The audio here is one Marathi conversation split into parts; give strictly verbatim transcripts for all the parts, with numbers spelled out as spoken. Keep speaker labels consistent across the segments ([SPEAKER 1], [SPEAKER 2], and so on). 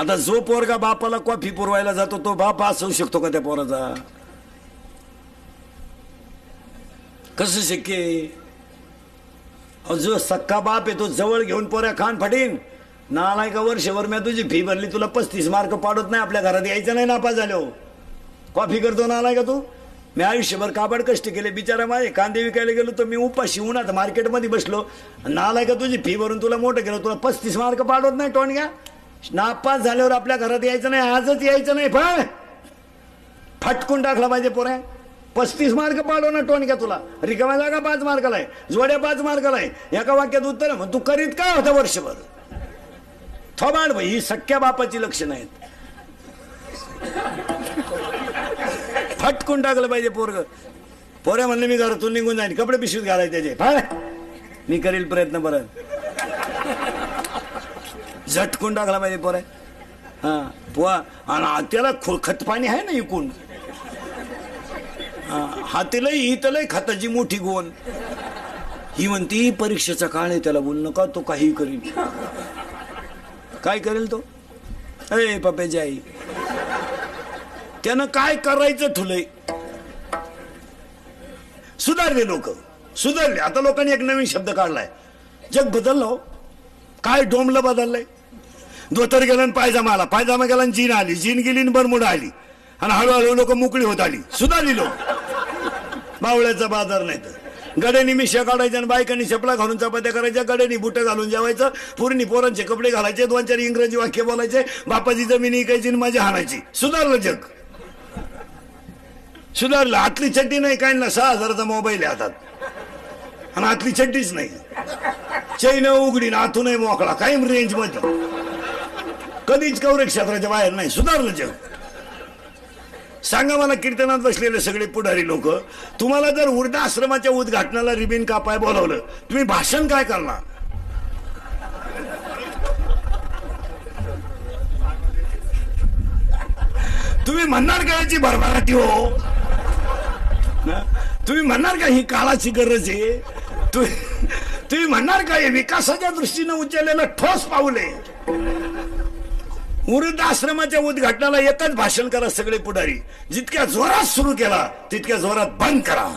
[SPEAKER 1] आता जो पोरगा बापाला कॉफी पुरवायला जातो तो बाप असू शकतो का त्या पोराचा? कसं शक्य आहे? जो सक्का बाप आहे तो जवळ घेऊन पोऱ्या खान फाटीन. नालाय का वर्षभर मी तुझी फी भरली, तुला पस्तीस मार्क पाडत नाही, आपल्या घरात यायचं नाही नापास झालो. कॉफी करतो नालाय का तू? मी आयुष्यभर काबाड कष्ट केले बिचारा माझे. कांदे विकायला गेलो तर मी उपाशी उन्हात मार्केटमध्ये बसलो. नालाय का तुझी फी भरून तुला मोठं केलं, तुला पस्तीस मार्क पाडत नाही टोणग्या. नापास झाल्यावर आपल्या घरात यायचं नाही, आजच यायचं नाही. पण फटकून टाकला पाहिजे पोऱ्या. पस्तीस मार्क पाडव ना टोणक्या तुला. रिकाम्या जागा पाच मार्काला आहे, जोड्या पाच मार्काला आहे. एका वाक्यात उत्तर मग तू करीत काय होता वर्षभर? थोबाड भाई, ही सख्या बापाची लक्षणं आहेत. फटकून टाकलं पाहिजे पोरग. पोऱ्या म्हणले मी घरातून निघून जाईल, कपडे पिशवीत घालायचे त्याचे. मी करील प्रयत्न बरं. झटकून टाकला पाहिजे पोऱ्या. हा पोहा आणि त्याला खतपाणी आहे ना इकून. हातीला हितलंय खताची मोठी गोण. ही म्हणती परीक्षेचा काळ आहे, त्याला बोल नका, तो काही करील. काय करेल तो? अरे पप्याची आई, त्यानं काय करायचं ठुलय. सुधारले लोक, सुधारले. आता लोकांनी एक नवीन शब्द काढलाय, जग बदललं. काय डोंबलं बदललंय? धोतर गेलं आणि पायजामा आला, पायजामा गेला आणि जीन आली, जीन गेली आणि बरमुडा आली, आणि हळूहळू लोक मोकळी होत आली. सुधारली लोक. बावळ्याचा बाजार नाही तर गड्यानी मिश्या काढायच्या आणि बायकांनी चपला घालून चपात्या करायच्या, गड्यानी बुटं घालून जेवायचं, पूर्णी पोरांचे कपडे घालायचे, दोन चार इंग्रजी वाक्य बोलायचे, बापाची जमीन इकायची आणि माझी हाणायची. सुधारलं जग, सुधारलं. आतली चड्डी नाही काय ना, सहा हजाराचा मोबाईल आहे हातात आणि आतली चड्डीच नाही. चैन उघडी ना आतूनही मोकळा, कायम रेंज मध्ये, कधीच कवरेज क्षेत्राच्या बाहेर नाही. सुधारलं जग. सांगा मला, कीर्तनात बसलेले सगळे पुढारी लोक, तुम्हाला जर वृद्धाश्रमाच्या उद्घाटनाला रिबीन कापाय बोलावलं, तुम्ही भाषण काय करणार? तुम्ही म्हणणार का याची भरभराटी हो? तुम्ही म्हणणार का ही काळाची गरज आहे? तुम्ही म्हणणार का हे विकासाच्या दृष्टीने उचललेलं ठोस पाऊल आहे? वृद्धाश्रमाच्या उद्घाटनाला एकच भाषण करा सगळे पुढारी, जितक्या जोरात सुरू केला तितक्या जोरात बंद करा.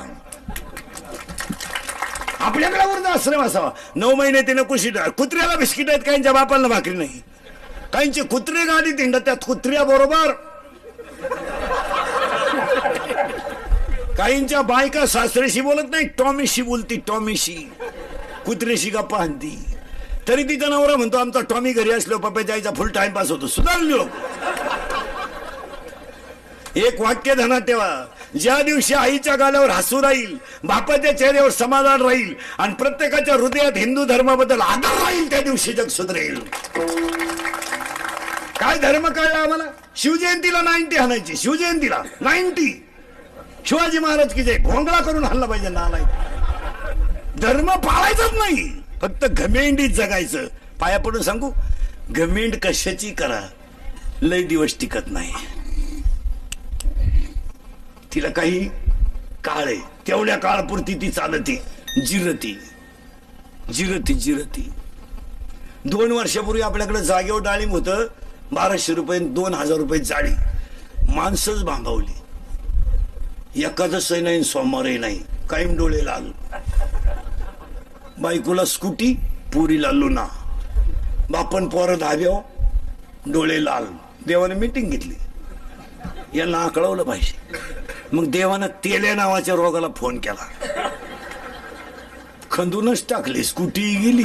[SPEAKER 1] आपल्याकडे वृद्धाश्रम असावा. नऊ महिने तिने कुशीट, कुत्र्याला बिस्किट आहेत, काहींच्या बापाला भाकरी नाही, काहींचे कुत्रे गाडी तिंडत, त्यात कुत्र्या बरोबर. काहींच्या बायका सासरेशी बोलत नाही, टॉमीशी बोलती, टॉमीशी. कुत्रेशी गप्पा हाणती. तरी तिचा नवरा म्हणतो आमचा टॉमी घरी असलो पप्याच्या आईचा फुल टाइमपास होतो. सुधारले लोक. एक वाक्य ध्यानात ठेवा, ज्या दिवशी आईच्या गालावर हसू राहील, बापाच्या चेहऱ्यावर समाधान राहील आणि प्रत्येकाच्या हृदयात हिंदू धर्माबद्दल आदर राहील, त्या दिवशी जग सुधरेल. काय धर्म कळला आम्हाला? शिवजयंतीला नाईन्टी हाणायची, शिवजयंतीला नाईन्टी. शिवाजी महाराज की जय भोंगळा करून हल्ला पाहिजे. नालाय, धर्म पाळायचाच नाही, फक्त घमेंडीत जगायचं. पाया पडून सांगू, घमेंड कशाची करा, लय दिवस टिकत नाही. तिला काही काळ आहे, तेवढ्या काळापुरती ती चालती, जिरती जिरती जिरती. दोन वर्षापूर्वी आपल्याकडे जागेवर डाळिंब होतं, बाराशे रुपये दोन हजार रुपये जाळी. माणसंच बांधावली. एकादशही नाही, सोमवारही नाही, कायम डोळे लाल. बायकोला स्कूटी, पुरीला लुना. बापन पोरं धाब्याव, डोळे लाल. देवाने मीटिंग घेतली, यांना आकळवलं पाहिजे. मग देवानं तेल्या नावाच्या रोगाला फोन केला, खंदूनच टाकली. स्कूटी गेली.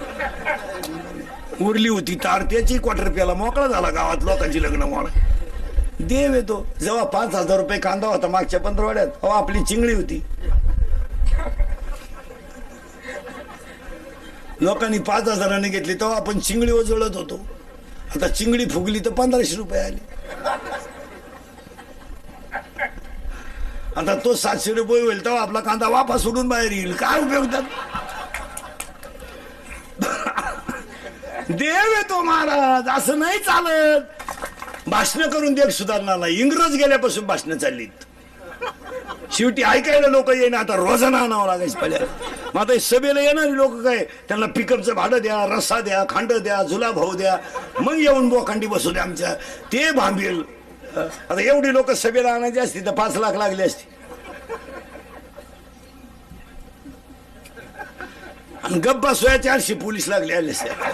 [SPEAKER 1] उरली होती तार त्याची, क्वार्टर प्याला मोकळा झाला. गावात लोकांची लग्न मोड. देव येतो. जेव्हा पाच हजार रुपये कांदा होता मागच्या पंधरवाड्यात, तेव्हा आपली चिंगळी होती. लोकांनी पाच हजाराने घेतली तेव्हा आपण चिंगडी उजळत होतो. आता चिंगडी फुगली तर पंधराशे रुपये आले. आता तो सातशे रुपये होईल तेव्हा आपला कांदा वापस सोडून बाहेर येईल. काय उपयोग त्यात? देव येतो महाराज, असं नाही चालत. भाषण करून देव सुधारणार नाही. इंग्रज गेल्यापासून भाषण चाललीत. शेवटी ऐकायला लोक येईना, आता रोजाना आणावं लागायचं पहिल्या. मग आता सभेला येणारी लोक काय, त्यांना पिकअपचं भाडं द्या, रस्सा द्या, खांड द्या, जुला भाऊ द्या, मग येऊन बोखांडी बसू द्या आमच्या, ते भांबेल. आता एवढी लोक सभेला आणायची असती तर पाच लाख लागली असती. आणि गप्पा सोया चारशे पोलीस लागले आले.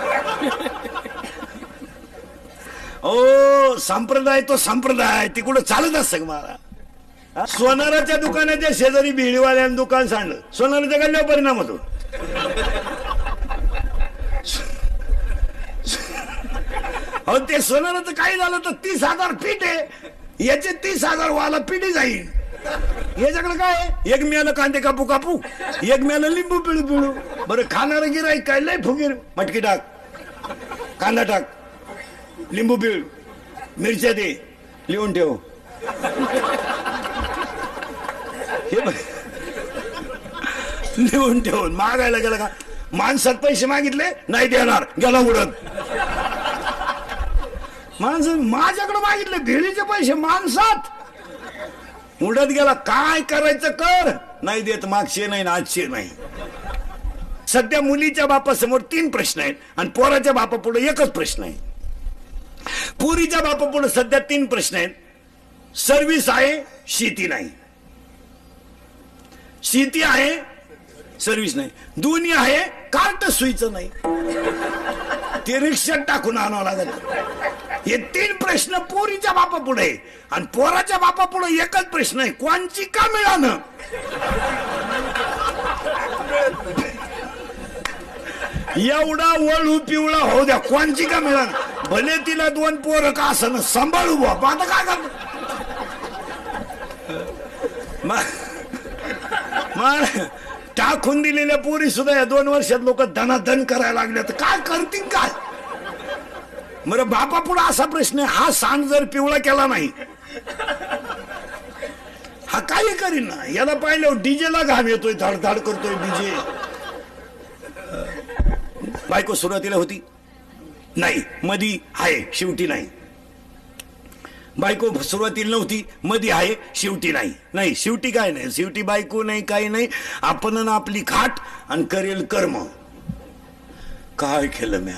[SPEAKER 1] ओ संप्रदाय तो संप्रदाय ते कुठं चालत असतं मला. सोनाराच्या दुकानाच्या शेजारी भिडीवाल्यानं दुकान सांडलं, सोनाराच्या गल्ल्यावर परिणाम होतो. अहो ते सोनाराचं काही झालं तर तीस हजार फीट आहे, याचे तीस हजार वाला पिढी जाईल. याच्याकडे काय, एक मिळालं कांदे कापू कापू, एक मिळालं लिंबू पिळू पिळू. बरं खाणारं गिराईक काय लय फुगीर, मटकी टाक, कांदा टाक, लिंबू पिळ, मिरच्या दे, लिहून ठेव. लिहून ठेवून मागायला गेला का, माणसात पैसे मागितले नाही देणार, गेला उडत. माणसं माझ्याकडे मागितले भेळीचे पैसे, माणसात उडत गेला. काय करायचं कर, नाही देत, मागचे नाही ना आजचे नाही. सध्या मुलीच्या बापासमोर तीन प्रश्न आहेत आणि पोराच्या बापापुढे एकच प्रश्न आहे. पुरीच्या बापापुढे सध्या तीन प्रश्न आहेत. सर्व्हिस आहे, शेती नाही. शेती आहे, सर्व्हिस नाही. दोन्ही आहे, कार्ट सुईचं नाही, ते रिक्षात टाकून आणावं लागत. हे तीन प्रश्न पोरीच्या बापा पुढे आणि पोराच्या बापा पुढे एकच प्रश्न आहे, कोणची का मिळालं. एवढा वळू पिवळा होऊ द्या, कोणची का मिळालं. भले तिला दोन पोरं का असं सांभाळू बाबा, आता काय करत. टाकून दिलेल्या पोरी सुद्धा या दोन वर्षात लोक धनाधन करायला लागले, तर काय करतील काय. बरं बापा पुढे असा प्रश्न आहे, हा सांड जर पिवळा केला नाही हा काही करीन ना. याला पाहिलं डीजेला घाम येतोय, धडधड करतोय डीजे. बायको सुरुवातीला होती नाही, मधी आहे, शेवटी नाही. बायको सुरुवातीला नव्हती, मधी आहे, शेवटी नाही. नाही शेवटी काय नाही, शेवटी बायको नाही, काही नाही. आपण आपली खाट आणि करेल कर्म. काय केलं म्या,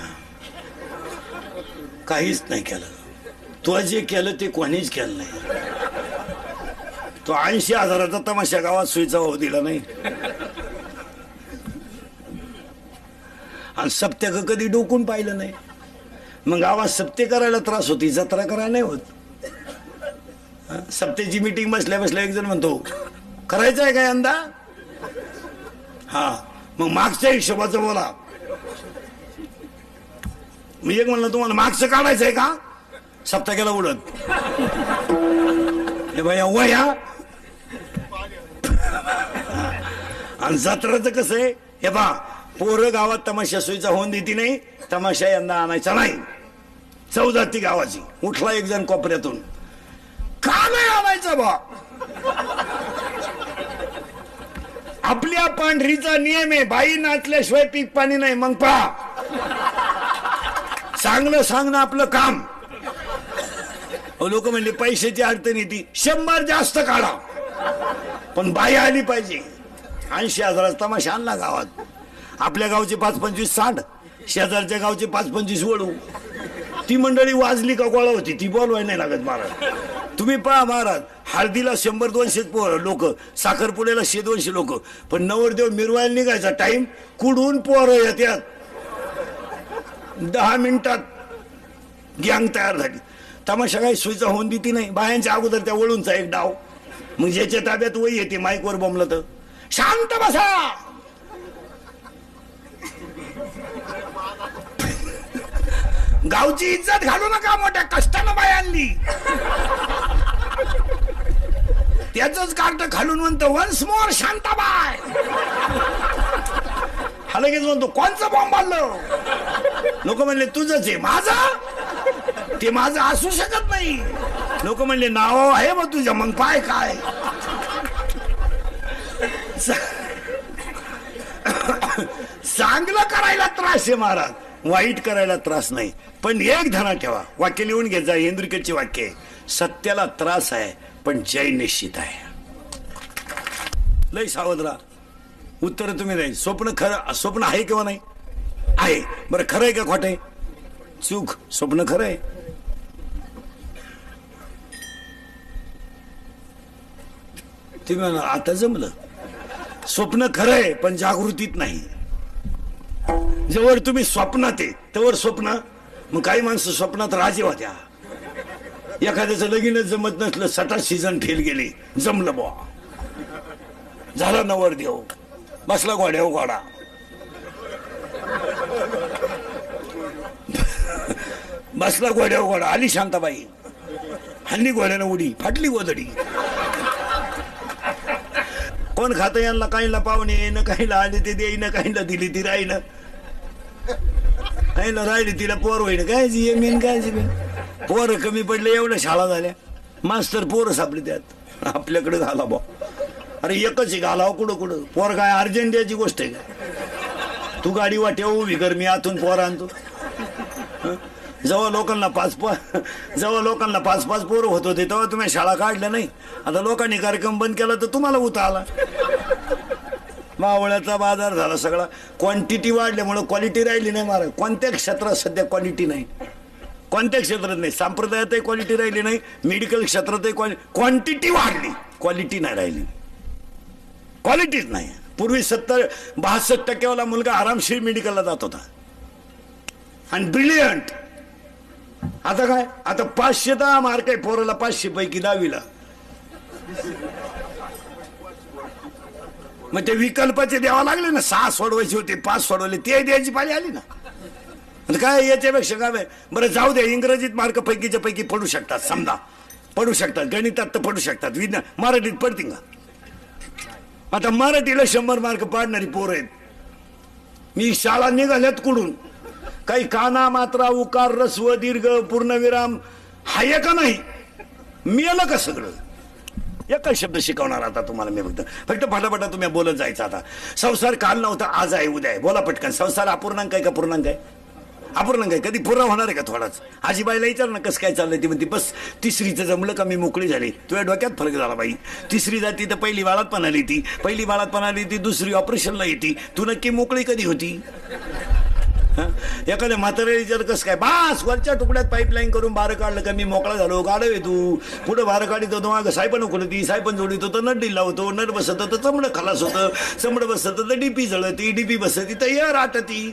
[SPEAKER 1] काहीच नाही केलं. तो जे केलं ते कोणीच केलं नाही. तो ऐंशी हजाराचा तमाशा गावात सुईचा होऊ दिला नाही. आणि सप्त्याक कधी डोकून पाहिलं नाही. मग गावात सप्ते करायला त्रास होती, जत्रा करायला नाही होत. सप्त्याची मीटिंग बसल्या बसल्या एक जण म्हणतो, करायचं आहे काय यंदा. हा मग मागच्या हिशोबाचं बोला. मी एक म्हणलं, तुम्हाला मागचं काढायचंय का. सप्ताह केला उडत. हे भैया वया. आणि जत्राचं कसं आहे, हे बा पोरं गावात तमाशा सोयीचा होऊन देती नाही, तमाशा यंदा आणायचा नाही. चौदाती गावाची. उठला एक जण कोपऱ्यातून, का नाही आणायचं बा. आपल्या पांढरीचा नियम आहे, बाई नाचल्याशिवाय पीक पाणी नाही. मग पहा, चांगलं सांगणं आपलं काम. लोक म्हणले पैशाची अडचण येते, शंभर जास्त काढा पण बाई आली पाहिजे. ऐंशी हजाराचा तमाशा आणला गावात. आपल्या गावचे पाच पंचवीस सांड, शेजारच्या गावचे पाच पंचवीस वळू. ती मंडळी वाजली का गोळा होती, ती बोलवाय नाही लागत महाराज. तुम्ही पहा महाराज, हळदीला शंभर दोनशे लोक, साखरपुड्याला शे दोनशे लोक, पण नवरदेव मिरवायला निघायचा टाइम कुडून पोरं येतात. दहा मिनिटात गँग तयार झाली. तमाशा काही सोयीचा होऊन देती नाही. बायांच्या अगोदर त्या वळूनचा एक डाव. मग ज्याच्या ताब्यात वही येते, माईकवर बोंबलं तर शांत बसा. गावची इज्जत घालू नका, मोठ्या कष्टानं बाय आणली. त्याच कार्ट खालून म्हणतो, वन्स मोर शांताबाई. हा लगेच म्हणतो, कोणचं बॉम्ब आणलं. लोक म्हणले तुझंच आहे. माझं ते माझं असू शकत नाही. लोक म्हणले नाव आहे मग तुझ्या, मग पाय काय. चांगलं करायला त्रास आहे महाराज, वाईट करायला त्रास नाही. पण एक ध्यानात ठेवा, वाक्य लिहून घ्यायचं, हेंद्रिकेचे वाक्य, सत्याला त्रास आहे पण जय निश्चित आहे. लय सावध राहा. उत्तर तुम्ही नाही. स्वप्न खरं स्वप्न आहे किंवा नाही आहे. बरं खरं आहे का खोटं आहे? चूक. स्वप्न खरं आहे. तुम्ही म्हणा आता जमलं. स्वप्न खरं आहे पण जागृतीत नाही. जवळ तुम्ही स्वप्नात आहे तवर स्वप्न. मग काही माणसं स्वप्नात राजे होत्या. एखाद्याचं लगीनच जमत नसलं, सटा सीझन फेल गेली, जमलं बुवा, झाला नवर देव, बसला घोड्यावर घोडा. बसला घोड्यावर घोडा. आली शांताबाई, हल्ली घोड्यानं उडी, फाटली गोदडी. कोण खात यांना? काहीला पाहुणे येणं, काहीला आले ते देईन, काहीला दिली ती राहीन, काहीला राहिली तिला पोर होईन. काय जी मेन काय जी पोरं कमी पडले, एवढ्या शाळा झाल्या, मास्तर पोरं सापले त्यात. आपल्याकडे घाला बा. अरे एकच घालाव कुठं कुठं. पोर काय अर्जंटियाची गोष्ट आहे का? तू गाडी वाट्या उभी कर, मी आतून पोर आणतो. जेव्हा लोकांना पाच पाच जेव्हा लोकांना पाच पाच पोरं होत होते तेव्हा तुम्ही शाळा काढल्या नाही. आता लोकांनी कार्यक्रम बंद केला तर तुम्हाला उता आला. मावळ्याचा बाजार झाला सगळा. क्वांटिटी वाढल्यामुळे क्वालिटी राहिली नाही. महाराज कोणत्या क्षेत्रात सध्या क्वालिटी नाही? कोणत्या क्षेत्रात नाही? संप्रदायातही क्वालिटी राहिली नाही, मेडिकल क्षेत्रातही क्वांटिटी वाढली, क्वालिटी नाही राहिली. क्वालिटीच नाही. पूर्वी सत्तर बासष्ट टक्केवाला मुलगा आरामशीर मेडिकलला जात होता आणि ब्रिलियंट. आता काय? आता पाचशे दहा मार्क आहे पोराला, पाचशे पैकी दहावीला. मग ते विकल्पाचे द्यावा लागले ना. सहा सोडवायचे होते, पाच सोडवले, ते द्यायची पाळी आली ना. काय याच्यापेक्षा काय? बरं जाऊ दे. इंग्रजीत मार्क पैकीच्या पैकी पडू शकतात, समजा पडू शकतात, गणितात तर पडू शकतात, विज्ञान मराठीत पडतील का? आता मराठीला शंभर मार्क पाडणारी पोरं आहेत. मी शाळा निघाल्यात कुडून, काही काना मात्रा उकार रस्व दीर्घ पूर्णविराम हाय का नाही? मी आलं का सगळं? एकच शब्द शिकवणार आता तुम्हाला मी. फक्त फक्त फटाफटा तुम्ही बोलत जायचं. आता संसार काल नव्हता, आज आहे, उद्या आहे. बोला पटकन. संसार अपूर्णांक आहे का पूर्णांक आहे? अपूर्णांक आहे. कधी पूर्ण होणार आहे का? थोडाच. आजीबाईला विचार ना कसं काय चाललंय. ती म्हणते बस तिसरीचं जमलं का मी मोकळी झाली. तुझ्या डोक्यात फरक झाला बाई. तिसरी जाती तर पहिली बाळात पण आली ती, पहिली बाळात पण आली ती, दुसरी ऑपरेशनला येते. तू नक्की मोकळी कधी होती? एखाद्या म्हाताऱ्या विचार कसं काय? बास वरच्या तुकड्यात पाईपलाईन करून बारं काढलं का मी मोकळा झालो. गाडव तू पुढे बारं काढित होतो, मागं सायपण उकडती, सायपण जोडीत होतं, नट डिल्ला होतो, नट बसत होतं, चमडं खलास होतं, चमडं बसत होतं, डीपी जळती, डीपी बसती, तयार आटती.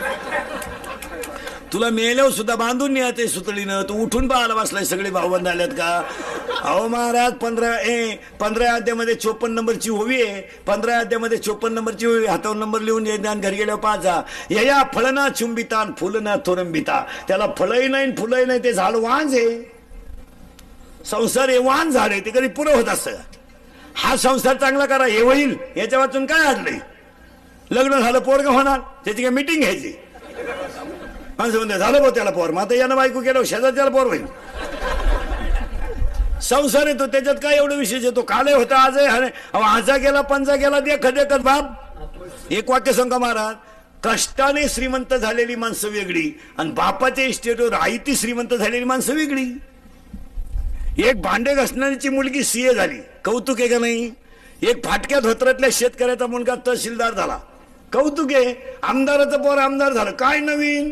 [SPEAKER 1] तुला मेल्यावर सुद्धा बांधून नाही ते सुतळीनं. तू उठून पाहायला बसलाय. सगळे भाऊबंद आल्यात का? अहो महाराज पंधरा ए पंधरा अध्यामध्ये चोपन्न नंबरची ओवी आहे. पंधरा अध्यामध्ये चोपन्न नंबरची ओवी. हातावर नंबर लिहून ज्ञान घरी गेल्यावर पाचा. या फळना चुंबिता फुलना थोरंबिता. त्याला फळही नाही फुलही नाही, ते झाड वांज आहे. संसार हे वांज झाड आहे, ते कधी पुरं होत असतं. हा संसार चांगला करा हे होईल, याच्या वाचून काय अडलंय? लग्न झालं पोरगं होणार, त्याची काय मिटिंग घ्यायची? माणसं म्हणते झालं भाऊ त्याला पोर, मग आता यानं बायको केलं शेजार त्याला पोर होईल. संसार येतो त्याच्यात काय एवढं विशेष येतो? काले होता आज आहे, आजा गेला पंजा गेला दे खदेकत बाप. एक वाक्य सांगा महाराज. कष्टाने श्रीमंत झालेली माणसं वेगळी आणि बापाच्या इस्टेटवर आईती श्रीमंत झालेली माणसं वेगळी. एक भांडे घासणारीची मुलगी सीए झाली, कौतुक आहे का नाही? एक फाटक्या धोत्रातल्या शेतकऱ्याचा मुलगा तहसीलदार झाला, कौतुक आहे. आमदाराचं पोर आमदार झालं, काय नवीन?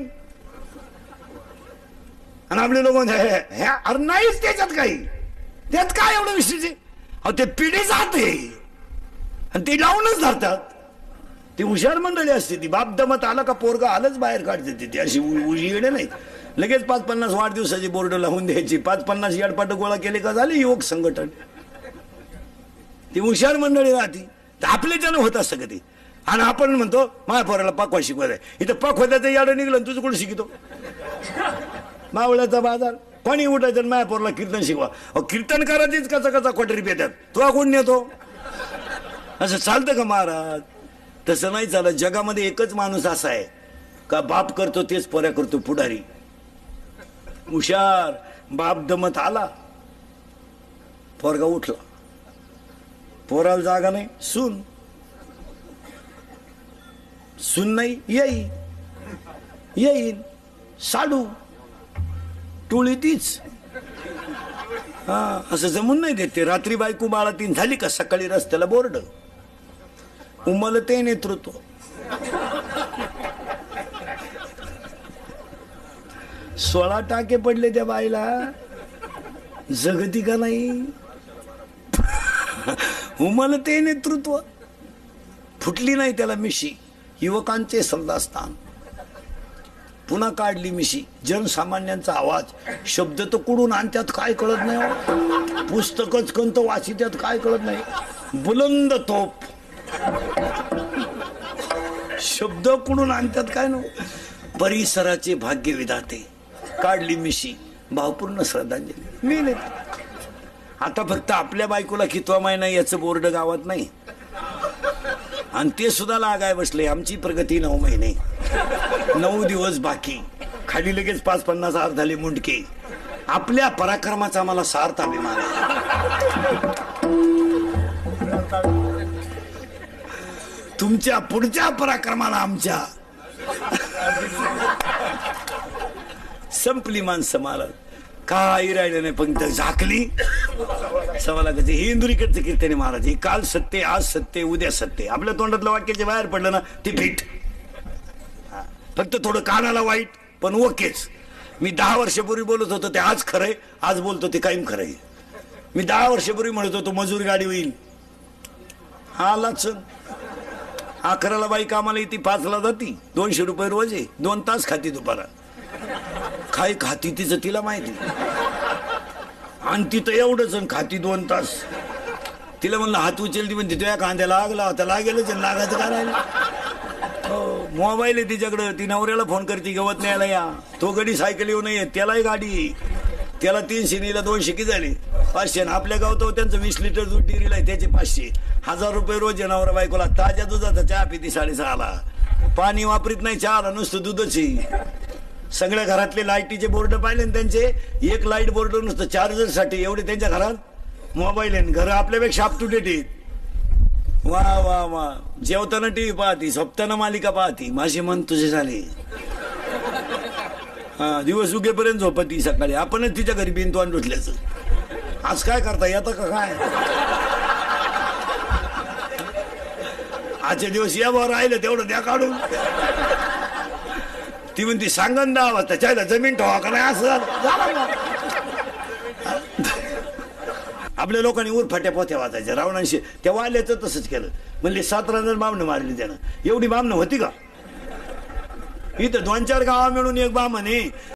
[SPEAKER 1] आणि आपले लोक अरे नाहीच त्याच्यात काही, त्यात काय एवढं विशेष आहे? अहो ते पिढी जाते आणि ते लावूनच धरतात. ती हुशार मंडळी असते ती. बाप दमत आला का पोरगा आलंच बाहेर काढते ती. अशी उजी येणे नाही. लगेच पाच पन्नास वाढदिवसाची बोर्ड लावून द्यायची. पाच पन्नास याडपाट गोळा केले का झाले युवक संघटन. ती हुशार मंडळी राहती. आपल्याच्यानं होत असतं कधी. आणि आपण म्हणतो माझ्या पोराला पाकवा शिकवायचं. इथं पाकवायचं याडं निघलं तुझं कुठं शिकतो? मावळ्याचा बाजार. कोणी उठायचं माझ्या पोराला कीर्तन शिकवा. अहो कीर्तन करायचीच कचा कचा क्वाटरी पेतात. तो कोण नेतो? असं चालतं का महाराज? तसं नाही चालत. जगामध्ये एकच माणूस असा आहे का बाप करतो तेच पोऱ्या करतो पुढारी. हुशार. बाप दमत आला, पोरगा उठला. पोराला जागा नाही, सून सून नाही येईल येईल साडू टोळी तीच. हा असं जमून नाही देते. रात्री बायको बाळा तीन झाली का सकाळी रस्त्याला बोर्ड. उमलते नेतृत्व. सोळा टाके पडले त्या बाईला, जगती का नाही. उमलते नेतृत्व, फुटली नाही त्याला मिशी. युवकांचे श्रद्धास्थान, पुन्हा काढली मिशी. जनसामान्यांचा आवाज, शब्द तर कुडून आणत्यात काय कळत नाही. पुस्तकच कंत वाचित्यात काय कळत नाही. बुलंद तोप, शब्द कुडून आणत्यात काय नो. परिसराचे भाग्य विधाते, काढली मिशी. भावपूर्ण श्रद्धांजली. मी नाही आता फक्त आपल्या बायकोला कितवा महिना याचं बोर्ड गावात नाही, आणि ते सुद्धा लागाय बसले. आमची प्रगती नऊ महिने, नऊ दिवस बाकी. खाली लगेच पाच पन्नास हार झाले मुंडके. आपल्या पराक्रमाचा आम्हाला सार्थ अभिमान आहे. तुमच्या पुढच्या पराक्रमाला आमच्या संपली माणसं मला काही राहिलं नाही. फक्त झाकली सवाला कसे. हे इंदुरीकडचं कीर्तने महाराज. हे काल सत्य, आज सत्य, उद्या सत्य. आपल्या तोंडातलं वाक्याचे बाहेर पडलं ना ते फिट. फक्त थोडं कानाला वाईट पण ओकेच. मी दहा वर्षापूर्वी बोलत होतो ते आज खरंय, आज बोलतो ते कायम खरंय. मी दहा वर्षापूर्वी म्हणत होतो मजूर गाडी होईल, आलाच. अकराला बाई कामाला येते, पाचला जाती. दोनशे रुपये रोज आहे. दोन तास खाती दुपारा. काय खाती तिचं तिला माहिती. आणि तिथं एवढंच खाती दोन तास. तिला म्हणलं हात उचलती पण तुझ्या कांद्या लागला होता. लागेलच, लागायचं काय राहिलं. हो, मोबाईल आहे तिच्याकडं. ती नवऱ्याला फोन करते गवत न्यायला या. तो गडी सायकल येऊ नये, त्यालाही गाडी. त्याला तीनशे नीला दोनशे किती झाले, पाचशे. आपल्या गावात त्यांचं वीस लिटर दूध डिरीला आहे, त्याचे पाचशे. हजार रुपये रोज नवरा बायकोला. ताज्या दुधाचा चहा पिती साडेसहाला. पाणी वापरीत नाही चहाला, नुसतं दूधच आहे. सगळ्या घरातले लाईटीचे बोर्ड पाहिले ना त्यांचे. एक लाईट बोर्ड नुसतं चार्जर साठी. एवढे त्यांच्या घरात मोबाईल आहे. घर आपल्यापेक्षा अप टू डेट आहेत. वा वा वा. जेवताना टीव्ही पाहती, झोपताना मालिका पाहती. माझे मन तुझे झाले. हा, दिवस उगेपर्यंत झोपती. सकाळी आपणच तिच्या घरी बिनतोंड उठल्याचं. आज काय करता येतं का काय. आजचे दिवस या बरं राहिलं तेवढं द्या काढून. ती म्हणती सांगन दहा वाजता त्याच्याला जमीन ठेवा का नाही असं. आपल्या लोकांनी उरफाट्या पोथ्या वाचायच्या रावणांशी. त्या वाल्याचं तसंच केलं. म्हणले सात रांजण बामणं मारली त्यानं. एवढी बामणं होती का. इथं दोन चार गावा मिळून एक बामण आहे.